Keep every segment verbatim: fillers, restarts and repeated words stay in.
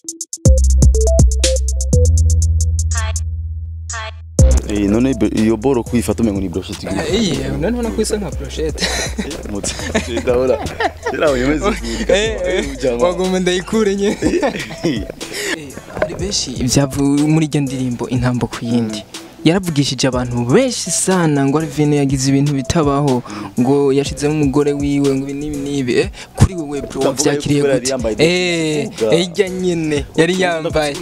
Eh none iyo boro kwifata umengo ni brochette gire. Eh none ubona ko isa nka brochette. Mutse ndabona. Kera uyemeze. Eh wagomba ndayikure nye. Ari beshi ibyavu muri iyo ndirimbo intambo kuyindi. Yaravugishije abantu benshi sana ngo Alvin yagize ibintu bitabaho ngo yashizemo umugore wiwe ngo nibi nibi kuri wewe bro vyakiriye gute eh ejya nyene yari yambaye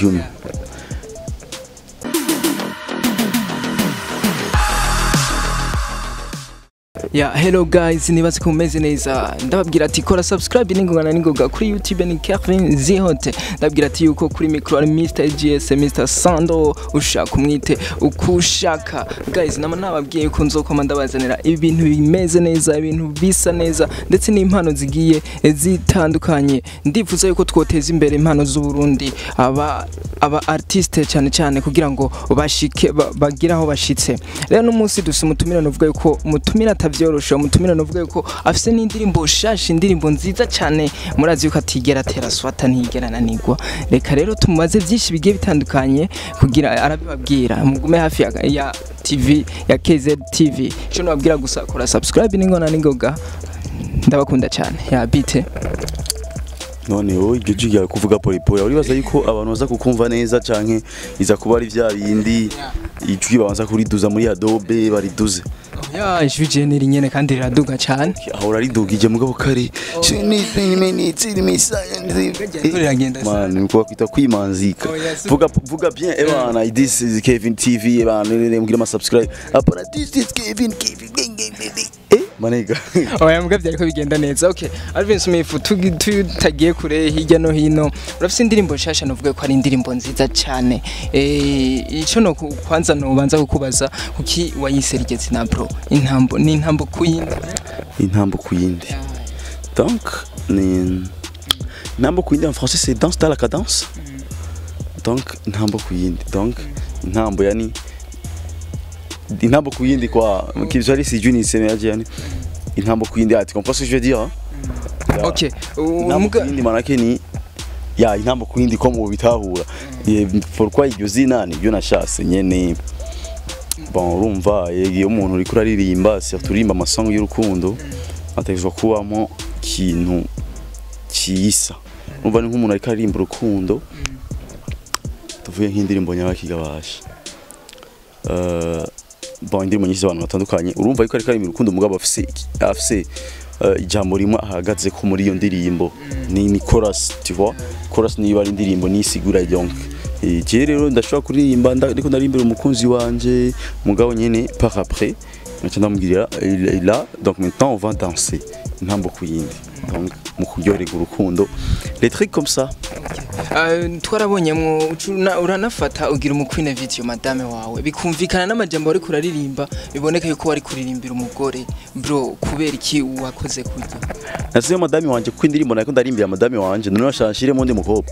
Ya hello guys nibaze ko mumeze neza ndababwira ati kora subscribe n'ingongana n'ingoga kuri YouTube ni Kevin Zihote ndababwira ati yuko kuri micro ari Mister G S Mister Sando ushaka umwite ukushaka guys nama nababwiye ko nzokoma ndabazanira ibintu bimeze neza ibintu bisa neza ndetse n'impano zigiye zitandukanye ndifuza yuko twoteza imbere impano z'u Burundi aba aba artiste cyane cyane kugira ngo bashike bagira aho bashitse rero no munsi dusumutumira novuga yuko mutumira atavyorosha mutumira novuga yuko afise n'indirimbo shashi indirimbo nziza cyane murazi yuko atigera tera swata ntigera nanigwa reka rero tumubaze byinshi bigiye bitandukanye kugira arabibabwira mugume hafi ya, ya T V ya K Z T V cyo nababwira gusa kora subscribe n'ingona n'ingoga ndabakunda cyane ya bite none wowe igiye kuvuga polipoli uribaza yuko abantu baza kukumva neza canke iza kuba ari vya bindi ijwi babanza kuriduza muri Adobe bariduze ya ijwi generi nyene kandi riraduga cyane ahora ridugije mugabo kare man uko kwita kwimanzika vuga vuga bien ebana this is Kevin T V ebana ngira ma subscribe apana this is Kevin Kevin eh manega oya mbwa byari ko bigenda neza okay Alvin Smith tutagiye kure hirya no hino urafise indirimbo nshasha novuga ko ari indirimbo nziza cyane eh ico no kwanza no banza kukubaza kuki wayiserigeze na bro intambo ni intambo kuyindi intambo kuyindi donc ni intambo kuyindi en français c'est danse dans la cadence donc intambo kuyindi donc intambo yani intambo kuyindi kwa kizali sijui ni semeaje yani intambo kuyindi ati comprends ce que je veux dire OK intambo kuyindi manake ni ya intambo kuyindi ko mu bitahura pourquoi iryo zina ni byo nashase nyene bon urumva iyo umuntu uri kuraririmba surtout rimba amasong y'urukundo ategezwa kubamo kintu kiyisa urumva ni nk'umuntu ari karirimba urukundo tuvuye nk'indirimbo nyabakigabasha euh bon indirimbo nyinshi abantu batandukanye urumva yuko ari karirimba urukundo mugabo afise afise ijambo rimwe ahagaze ko muri iyo ndirimbo ni ni chorus tu vois chorus ni bari indirimbo ni sigura donc je rero ndashobora kuririmba ndiko ndarimbira umukunzi wanje mugabo nyene par après nca ndamubwira là donc maintenant on va danser intambo kuyindi donc mu kuryorega urukundo les trucs comme ça euh twarabonyemwo uranafata ugira umukwine video madame wawe bikumvikana n'amajambo ari kuraririmba biboneka yuko wari kuririmbira umugore bro kubera iki wakoze kurya nasize madame wanje ko indirimbo nako ndarimbira madame wanje none washashire mu ndi mukobwa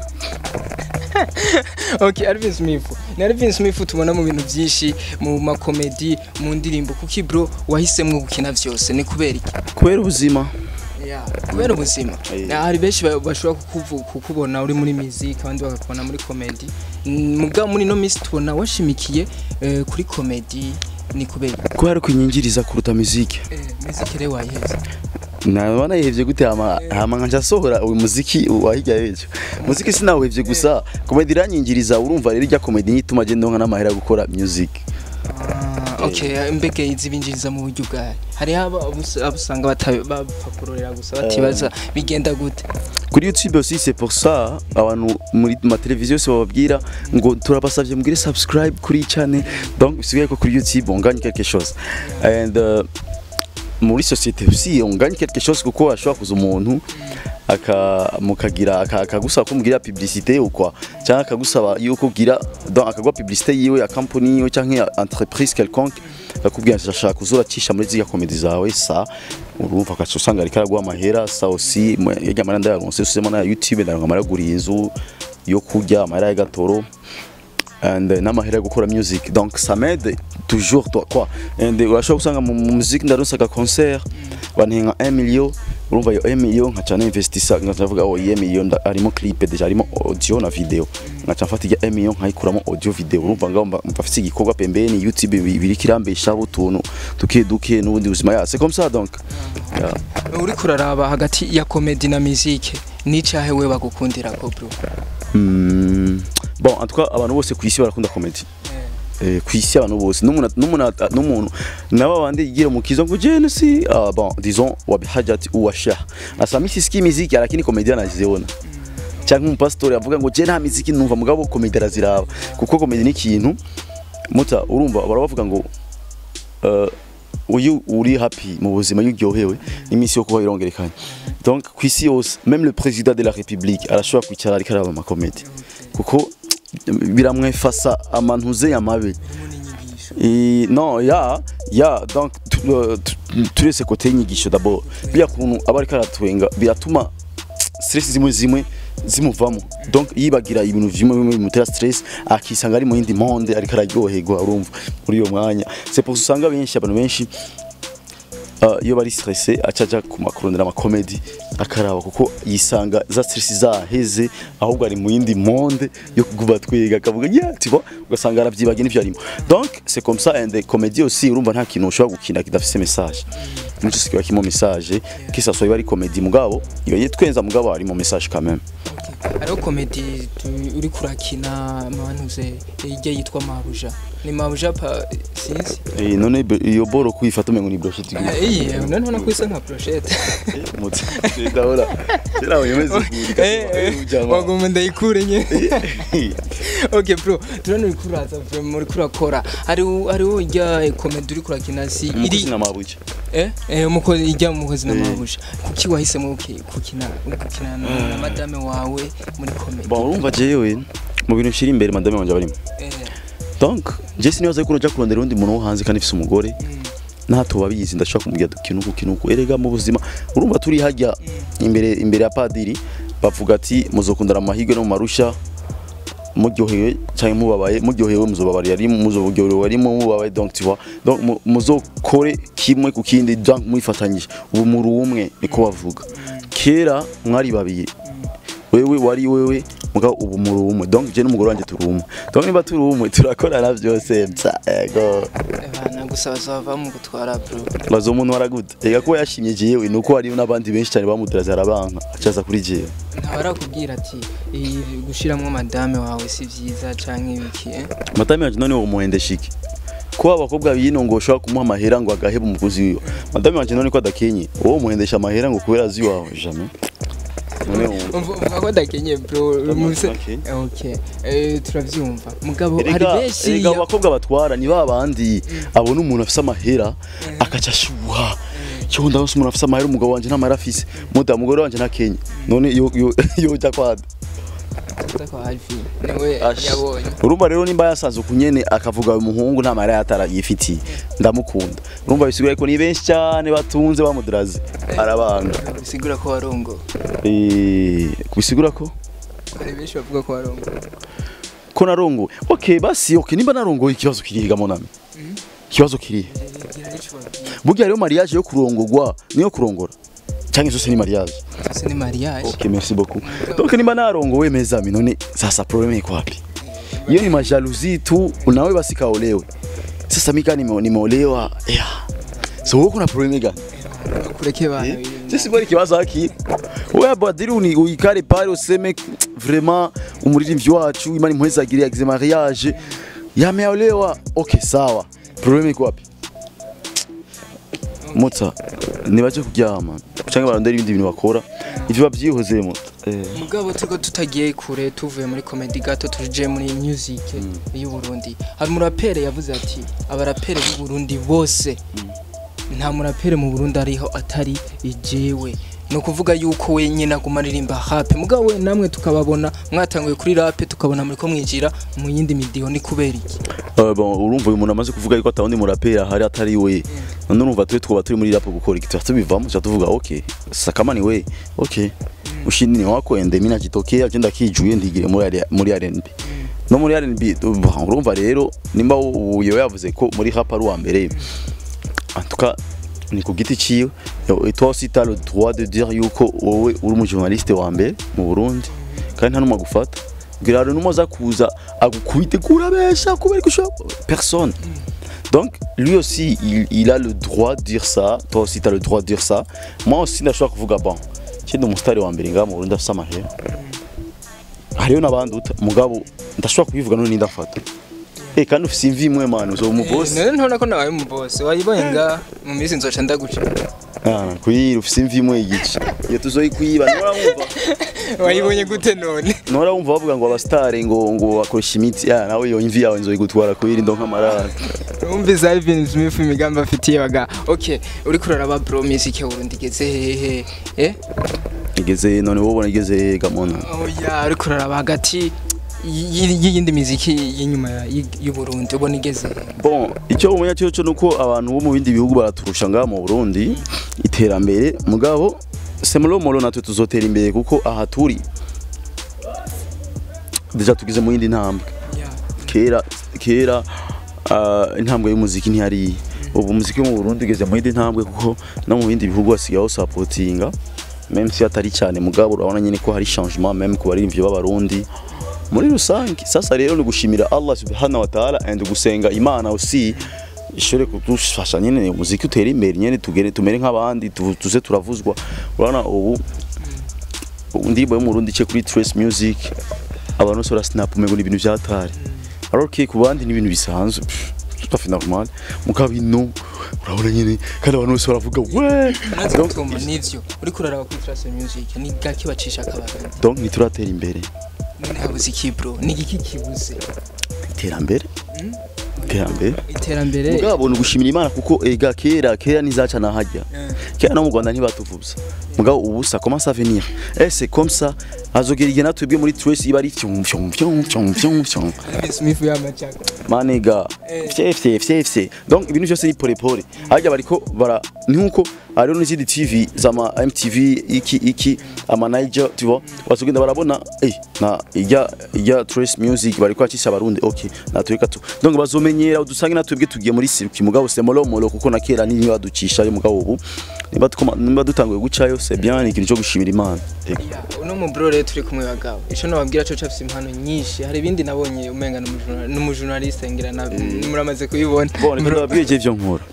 Okay Alvin Smith ni Alvin Smith tubona mu bintu byinshi mu makomedi mu ndirimbo kuki bro wahisemwe gukina vyose ni kubera iki kubera ubuzima yeah kubera ubuzima hari benshi bashobora kukubona uri muri music abandi bakakubona muri comedy muga muri no miss tubona washimikiye kuri comedy ni kubera ko hari kwinyingiriza kuruta music eh music re wayiheze nabana yevye gute ama hama nkanja sohora uyu muziki wahijya yejo muziki sinawevye gusa comedy iranyingiriza urumva rero ijya comedy nyituma je ndonka n'amahera gukora music okay mbege izibinjiriza mu buryo bwawe hari aba abusanga batapakurorera gusa batibaza bigenda gute kuri YouTube aussi c'est pour ça abantu muri ma televiziyo se bababwira ngo turabasavye mugire subscribe kuri channel donc bisigaye ko kuri YouTube on gagne quelque chose and uh, muri société aussi on gagne quelque chose kuko ashobora kuza umuntu aka mukagira akagusaba kumubwira publicité ou quoi cyangwa akagusaba yuko gira donc akagwa publicité yiwe ya company yiwe cyangwa ya entreprise quelconque akubwira ashaka kuzura cisha muri ziga comedy zawe sa urumva akacu usanga ari karagwa amahera sa aussi yajya maranda ya gonse usema na YouTube ndanga maragura inzu yo kujya amahera ya gatoro and n'amahera gukora music donc ça m'aide toujours toi quoi and urashobora usanga mu music ndaronsa ka concert banenga un million urumva yo un million nkaca investissa nkavuga oh un million harimo clip deja harimo audio na video nkaca mfata ya un million nkayikuramo audio video urumva ngaho mfafise igikorwa pembeni YouTube biri kirambesha utuntu tuke duke n'ubundi buzima ya c'est comme ça donc uri kuraraba hagati ya comedy na musique nicahe we bagukundira ko bro mm bon en tout cas abantu bose kwisi barakunda comedy eh kwisi abantu bose n'umuntu n'umuntu n'umuntu naba bandi yigira mu kizo ngo je si ah bon disons wa bihajati uwa shah asami siski musique lakini comedian anaziona cyangwa mu pastor yavuga ngo je nta muziki numva mugabo comedy araziraba kuko comedy ni ikintu muta urumva baravuga ngo uh, uyu uri happy mu buzima y'uryohewe imisi yo kuba irongerekanye donc kwisi yose même le président de la république arashobora kwicara ari karaba ma comedy kuko biramwefasa amantuze yamabe et non ya ya donc tous les côtés nyigisho d'abord biya kuntu abari karatwenga biratuma stress zimwe zimwe zimuvamo donc yibagira ibintu vimwe bimwe bimutera stress akisanga ari mu yindi monde ari kararyoherwa urumva muri iyo mwanya c'est pour usanga benshi abantu benshi iyo bari stressé acaja ku makorondera ama comedy akaraba kuko yisanga za stress zaheze ahubwo ari mu yindi monde yo kuguba twiga akavuga yeah tu vois ugasanga aravyibagiye n'ivyo arimo donc c'est comme ça and the comedy aussi urumva nta kintu ushobora gukina kidafise message nico sikiba kimo message kisa so bari comedy mugabo iyo yitwenza mugabo ari mu message quand même ariho comedy uri kurakina manuze ijye yitwa Mabuja ni Mabuja pa sinzi eh none iyo boro kwifata umengo ni brochette eh none none kwisa nka brochette mutse ndabona kera uyemeze eh bagomba ndayikure nye okay bro turane uri kuraza muri kurakora ari ari ujya comedy uri kurakina si iri na Mabuja eh eh umuko ijya umukozi na Mabuja kuki wahisemo kukina kukina na madame wawe muri comedy bon urumva jewe mu bintu shiri imbere madame wanje barimo eh donc je sinibaza ko roja kurondera undi muntu wo hanze kandi ifise umugore nato babizi ndashaka kumubwira dukinuko kinuko erega mu buzima urumva turi hajya imbere imbere ya padiri bavuga ati muzokundara amahirwe no mu marusha muryohewe cyangwa mubabaye muryohewe muzobabari yari muzobugyohewe wari mubabaye donc tu vois donc muzokore kimwe ku kindi donc muifatanyije ubu muri umwe niko bavuga kera mwari babiye wewe wari wewe mugabo ubu muri umwe donc je n'umugore wanje turi umwe donc niba turi umwe turakorana byose msa ego bana gusaba zava mu gutwara bro bazo umuntu waragude ega ko yashimye jewe nuko hari n'abandi benshi cyane bamutiraza arabanka acaza kuri jewe ntabarakubwira ati gushiramwe madame wawe si vyiza canke ibiki eh madame wanje none wo muhende shiki ko abakobwa bino ngo ushaka kumuha amahera ngo agaheba umuguzi wiyo madame wanje none ko adakenye wowe muhendesha amahera ngo kubera azi wawe jamais Umva dakenye bro muse okay eh turavyumva mugabo hari benshi ega abakobwa batwara ni babandi abona umuntu afise amahera akaca shuha cyo ndabose umuntu afise amahera umugabo wanje nta mahera afise muda mugore wanje nta Kenya none yo yo ja kwada kwa Alfi niwe yabonye urumva rero nimba yasanze kunyene akavuga umuhungu nta mahera yatara yifitiye ndamukunda urumva bisigura ko ni benshi cyane batunze bamudraze arabanga bisigura ko warongo eh kubisigura ko ari benshi bavuga ko warongo ko narongo okay basi okay nimba narongo ikibazo kiriga monami ikibazo kiri burya rero mariage yo kurongorwa niyo kurongora cyangwa izo ni mariage c'est ni mariage okay merci beaucoup donc nimba narongo we mes amis none sasa problème iko wapi hiyo ni majalousie tu unawe basi kaolewe sasa mika nimeolewa yeah so wewe kuna problème gani kureke bana sisi bari kibazo haki wewe badiri uni uikare pale useme vraiment umuririmbyi wacu imani muhezagire yagize mariage yameolewa okay sawa problème iko wapi mutsa nibaje kuryama cyangwa barondera ibindi bintu bakora ivyo babyihoze mu mugabo tuko tutagiye kure tuvuye muri comedy gato tuje muri music y'u Burundi hari murapere yavuze ati abarapere b'u Burundi bose nta murapere mu Burundi ariho atari ijewe no kuvuga yuko we nyina kumaririmba hape mugabo we namwe tukababona mwatanguye kuri rap tukabona muri ko mwijira mu yindi midiyo ni kubera iki euh bon urumva uyu muntu amaze kuvuga yuko atawundi murapere hari atari we none urumva twe twaba turi muri rap gukora iki tubivamo cyatuvuga okay sakamani we okay ushini wako ende mina kitokea agenda kijuye ndigire muri muri R and B no muri R and B urumva rero nimba uyo yavuze ko muri rap ari wa mbere en tout cas ni ku giti ciwe et toi aussi t'as le droit de dire yuko wowe uri mu journaliste wa mbere mu Burundi kandi nta numwe agufata giraro numoza kuza agukubite kurabesha kubera ko personne. Donc lui aussi il, il a le droit de dire ça, toi aussi tu as le droit de dire ça. Moi aussi ndashobora kuvuga bon kindi umusitari wa mbere ngaho mu Burundi afite amahera hariyo n'abandi mugabo ndashobora kubivuga none ndafata eh kandi ufite imvi imwe man uzo mu boss none ntona ko nabaye mu boss wayibonye nga mu minsi nzoca ndaguca ah kuyira ufite imvi imwe igice iyo tuzoyikuyiba ntiwumva wayibonye gute none nora wumva bavuga ngo abastare ngo ngo bakoresha imiti ya nawe iyo imvi yawe nzoyigutwara kuyira ndo nk'amarara umviza Alvin Smith imigambi afitiye baga okay uri kuraraba bro music ya Burundi igeze hehe eh igeze none wobona igeze gamona oh ya uri kuraraba hagati y'iyindi muziki y'inyuma y'u Burundi ubona igeze bon icyo umenya cyo nuko abantu bo mu bindi bihugu baraturusha ngaha mu Burundi iterambere mugabo semolo molo natwe tuzotera imbere kuko aha turi deja tugize mu yindi ntambwe kera kera intambwe y'umuziki ntiyari ubu umuziki mu Burundi ugeze mu yindi ntambwe kuko no mu bindi bihugu hasigaye supportinga même si atari cyane mugabo urabona nyine ko hari changement même ku baririmbyi b'abarundi muri rusange. Sasa rero ni gushimira Allah subhanahu wa ta'ala and gusenga Imana aussi ishore kudufasha nyine umuziki utera imbere nyine tugere tumere nk'abandi tuze turavuzwa. Urabona ubu ndirimbo yo mu Burundi cye kuri Trace Music abantu sora snap umego n'ibintu byatari alors que ku bandi n'ibintu bisanzwe tout à fait normal mukabino urabona nyine kandi abantu bose baravuga we donc nivyo uri kuraraba kuri Trace Music ni gaki bacisha akabaga donc ni turatera imbere ntabuze iki bro ni giki kibuze iterambere iterambere iterambere mugabo no gushimira Imana kuko ega kera kera nizaca nahajya kera no mu Rwanda ntibatuvuza mugabo ubu ça commence à venir et c'est comme ça azogera igena twebwe muri Trace iba ari fyum fyum fyum fyum fyum fyum Smith y'amachaka maniga fye fye fye fye donc ibintu byose ni pole pole hajya bariko bara nkuko ariyo n'izindi T V zama M T V iki iki ama Niger tu vois basugenda barabona eh na ijya ijya Trace Music bariko acisha abarundi okay natweka tu donc bazomenyera udusange natwebwe tugiye muri circuit mugabo c'est molo molo kuko na kera ni baducisha yo mugabo ubu niba tukoma niba dutanguye gucayo c'est bien ni ikintu cyo gushimira Imana uno mu bro rero turi kumwe bagabo ico no babwira cyo cyafise impano nyinshi hari ibindi nabonye umenga no journaliste ngira na muramaze kubibona bon ndababwiye je vyo nkora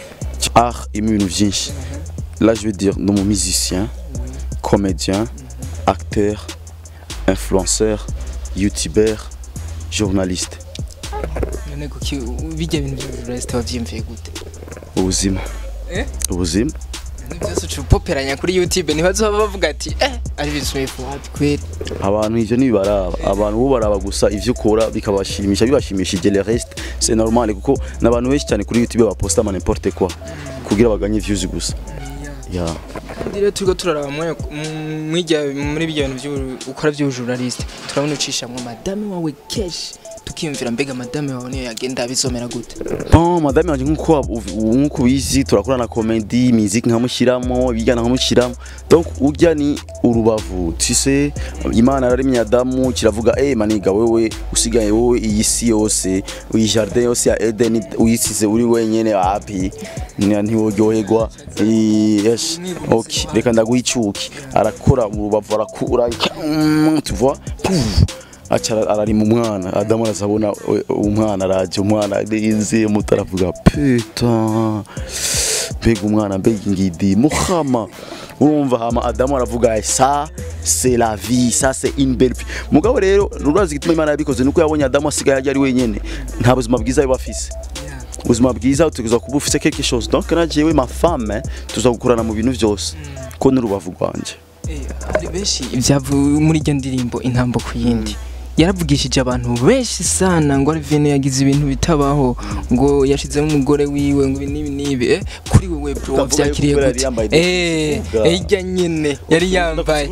art et ibintu byinshi là je veux dire non mon musicien comédien acteur influenceur youtubeur journaliste none ko bijya ibintu byo journaliste wavyimviye gute ubuzima eh ubuzima byose ucupoperanya kuri YouTube ntibazoba bavuga ati eh ari biswefu hati kweli abantu ivyo nibaraba abantu bo baraba gusa ivyo ukora bikabashimisha bibashimishije le reste c'est normal kuko nabantu benshi cyane kuri YouTube baposta ma n'importe quoi kugira baganye views gusa ya ndire turiko turaraba mwe mwijya muri bijya bintu byo ukora byo journaliste turabona ucishamwe madame wawe cash tukiyumvira mbega madame wawe niyo yagenda bizomera gute bon madame wanje nkuko nkuko bizi turakorana comedy music nkamushiramo bijyana nkamushiramo donc urya ni urubavu tise Imana yararemye Adamu kiravuga eh maniga wewe usigaye wowe iyi si yose uyi jardin yose ya Eden uyisize uri wenyene happy ntiworyoherwa yes okay reka ndaguhicuki arakora urubavu arakura tu vois acara ararima umwana Adamu arasabona umwana araje umwana inze mutaravuga putain mbega umwana mbega ingidi muhama urumva hama Adamu aravuga ça c'est la vie ça c'est une belle vie mugabo rero rurazi gituma Imana yabikoze nuko yabonye Adamu asigaye ari wenyene nta buzima bwiza bafise ubuzima bwiza utegerezwa kuba ufise quelque chose donc najewe ma femme tuzagukorana mu bintu byose ko n'urubavu rwanje eh ari beshi ibyavu muri iyo ndirimbo intambo kuyindi yaravugishije abantu benshi sana ngo Alvin yagize ibintu bitabaho ngo yashizemo umugore wiwe ngo nibi nibi kuri wewe bro vyakiriye gute eh ejya nyene yari yambaye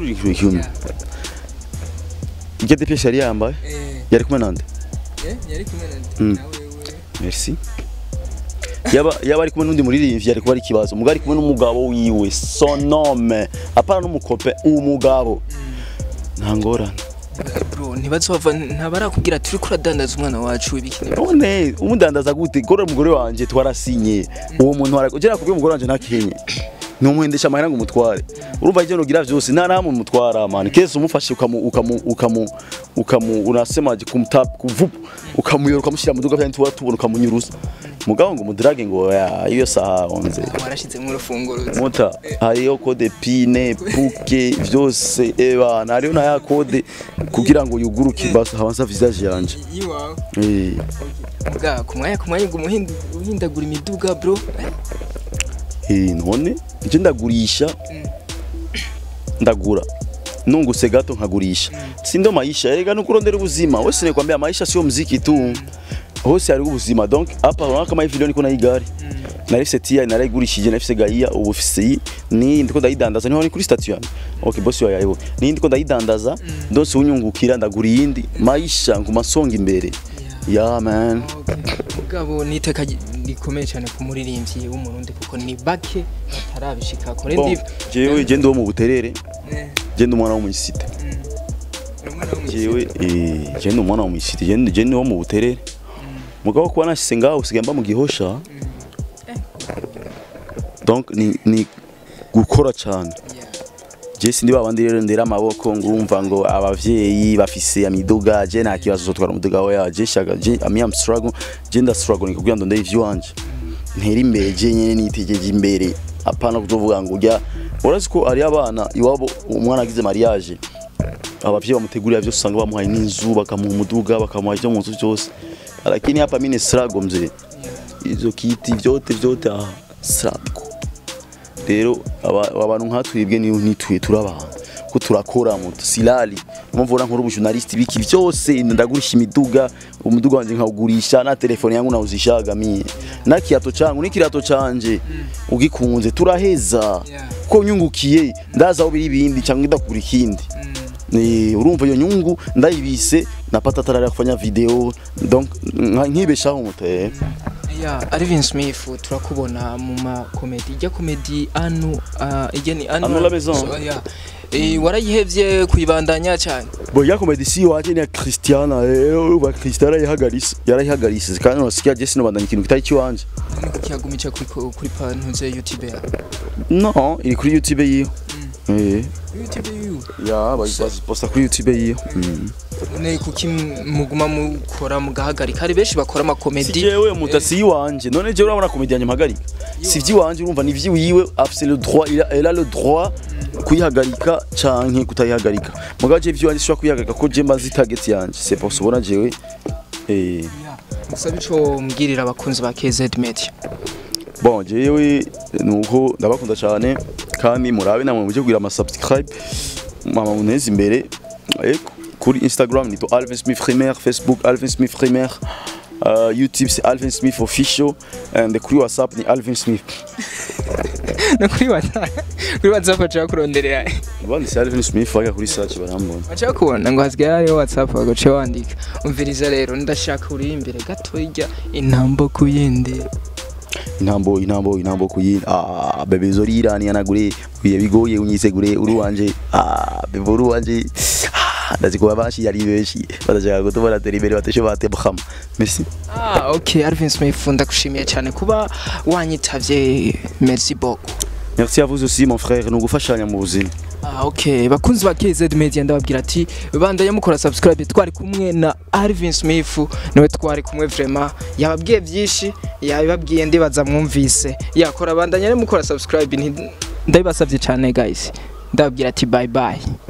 ijya de pièce yari yambaye yari kumwe nande eh yari kumwe nande nawe wewe merci yaba yaba ari kumwe n'undi muririmbyi yari kuba ari kibazo mugari kumwe n'umugabo wiwe son homme apana n'umukope umugabo ntangorana bro mugabo ntibazova ntabarakubwira turi kuradandaza umwana wacu ibikini none umudandaza gute gore umugore wanje twarasinye uwo muntu arakugera kubwe umugore wanje ntakenye numuhendesha amahera ngo umutware urumva ivyo nogira vyose nta namwe umutwara man kese umufashe ukamu ukamu ukamu ukamu unasemaje kumtap kuvupu ukamuyora ukamushira mu duga byantu watubona ukamunyurusa mugabo ngo mudrage ngo ya iyo saha onze warashize mu rufunguro mota hariyo code pine puke vyose eba nariyo na ya code kugira ngo yuguruke basa habanza visage yanje yiwawe eh muga kumwanya kumwanya ngo muhinda uhindagura imiduga bro eh none nje ndagurisha ndagura nunguse gato nkagurisha sindo maisha erega nukurondera ubuzima wese ne kwambia maisha sio muziki tu hose ari ubuzima donc hapa wana kama hivi leo niko na igari narifise tia narayigurishije narifise gaiya ubu fisi ni ndiko ndayidandaza niho ni kuri statue yanjye okay boss yo yayibo ni ndiko ndayidandaza ndose unyungukira ndagura yindi maisha ngumasonga imbere yeah man mugabo niteka rikomeye cyane ku muririmbyi w'umurundi kuko ni bake batarabishika kore ndi jewe je ndo mu buterere je ndo umwana wo mu gisite jewe eh je ndo umwana wo mu gisite je je ndo mu buterere mugabo kuba nashise ngaho usigaye mba mu gihosha donc ni ni gukora cyane je sindi babandi rero ndera amaboko ngumva ngo abavyeyi bafise amiduga je nta kibazo zotwara umuduga wa yaje shaga je ami am struggle je nda struggle kugira ndo ndeye view wanje ntera imbere je nyene nitegeje imbere apana kuzovuga ngo ujya urazi ko ari abana iwabo umwana agize mariage abavyeyi bamutegurira byose usanga bamuhaye n'inzu bakamuha umuduga bakamuha icyo mu nzu cyose lakini hapa mimi ni struggle mzee izo kiti vyote vyote ah struggle rero abantu nkatwibwe ni nitwe turabana ko turakora mu silali mumvura nkuru umujournalist biki byose ndagurisha imiduga umuduga wanje nkawugurisha na telefone yangu nawuzishaga mie na kiato changu ni kirato canje ugikunze turaheza ko nyungukiye ndaza aho biri bindi cyangwa ndakura ikindi ni urumva iyo nyungu ndayibise napata tarara kufanya video donc nkibeshaho muteye ya Alvin Smith turakubona mu ma comedy ijya comedy anu uh, igeni anu anu la maison so, ya eh warayihevye kuyibandanya cyane bo ya comedy si waje ni Christiana eh ba Christiana yahagarise yarayihagarise kandi wasikia Jesse no bandanya ikintu kitari kiwanje kiyagumica kuri kuri pantuze YouTube ya no iri kuri YouTube yiyo eh YouTube yiyo ya bazi posta kuri YouTube yiyo ne kuki muguma mukora mugahagarika ari benshi bakora ama comedy jewe mutasi wanje none je urabona comedy yanye mpagarika sivyi wanje urumva ni vyi wiwe afise le droit il a, il a le droit kuyihagarika canke kutayihagarika mugaje vyi wanje shwa kuyihagarika ko je mbazi target yanje c'est pour subona jewe eh musabe ico mbwirira abakunzi ba K Z Media bon jewe nuko ndabakunda cyane kandi murabe namwe muje kugira ama subscribe mama munezi imbere eko kuri Instagram nito Alvin Smith Primaire, Facebook Alvin Smith Primaire, uh, YouTube c'est Alvin Smith Official and kuri WhatsApp ni Alvin Smith. No kuri WhatsApp kuri WhatsApp acha kuronderera. Bandi c'est Alvin Smith faga kuri search barambona. Acha kubona ngo hasigaye WhatsApp agace wandika. Umviriza rero ndashaka uri imbere gato ijya intambo kuyindi. Intambo intambo intambo kuyindi ah bebe zorira ni anagure biye bigoye unyisegure uru wanje ah bebe uru wanje ndazi kuba bashi yari beshi badashaka gutubona teri imbere batesho batebukama merci ah okay Alvin Smith ndakushimiye cyane kuba wanyitavye merci beaucoup merci à vous aussi mon frère no gufashanya mu buzima ah okay bakunzi ba K Z Media ndababwira ati bandanye mukora subscribe twari kumwe na Alvin Smith niwe twari kumwe vraiment yababwiye byinshi yababwiye ndibaza mwumvise yakora bandanye mukora subscribe ndabibasavye cyane guys ndababwira ati bye bye